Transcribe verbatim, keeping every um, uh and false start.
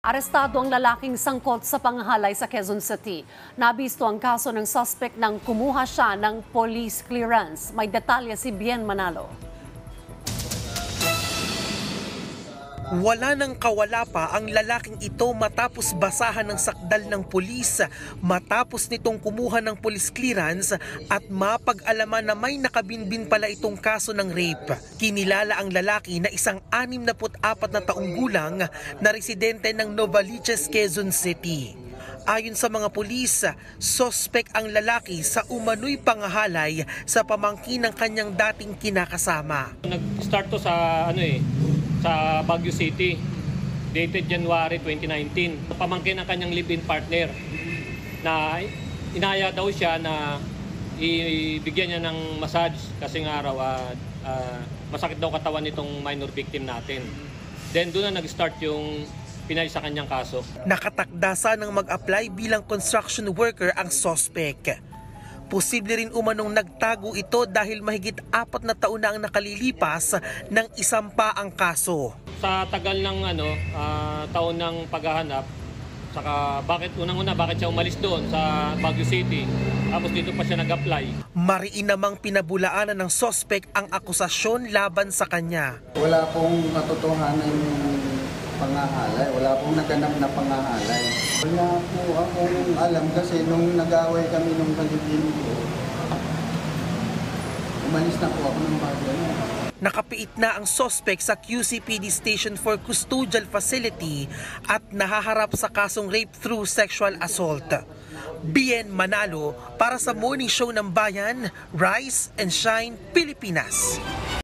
Arestado ang lalaking sangkot sa panghalay sa Quezon City. Nabisto ang kaso ng suspect nang kumuha siya ng police clearance. May detalye si Bien Manalo. Wala nang kawala pa ang lalaking ito matapos basahan ng sakdal ng pulis, matapos nitong kumuha ng police clearance at mapag-alaman na may nakabinbin pala itong kaso ng rape. Kinilala ang lalaki na isang anim na apat na taong gulang na residente ng Novaliches, Quezon City. Ayon sa mga pulis, sospek ang lalaki sa umano'y pangahalay sa pamangkin ng kanyang dating kinakasama. Nag-start to sa ano eh, sa Baguio City, dated January twenty nineteen. Pamangkin ng kanyang live-in partner na inaya daw siya na ibigyan niya ng massage kasi nga araw uh, uh, masakit daw katawan nitong minor victim natin. Then doon na nag-start yung pinay sa kanyang kaso. Nakatakda ng mag-apply bilang construction worker ang sospek. Posible rin umanong nagtago ito dahil mahigit apat na taon na ang nakalilipas ng isampa ang kaso. Sa tagal ng ano, uh, taon ng paghahanap, saka bakit unang-una bakit siya umalis doon sa Baguio City, tapos dito pa siya nag-apply. Mariin namang pinabulaanan ng sospek ang akusasyon laban sa kanya. Wala pong katotohanan yung pangahalay, wala pong naganap na pangahalay. Wala po akong alam kasi nung nag-away kami nung kalibin ko, umalis na po ako ng bagay. Nakapiit na ang sospek sa Q C P D Station for Custodial Facility at nahaharap sa kasong rape through sexual assault. Bien Manalo para sa Morning Show ng Bayan, Rise and Shine, Pilipinas.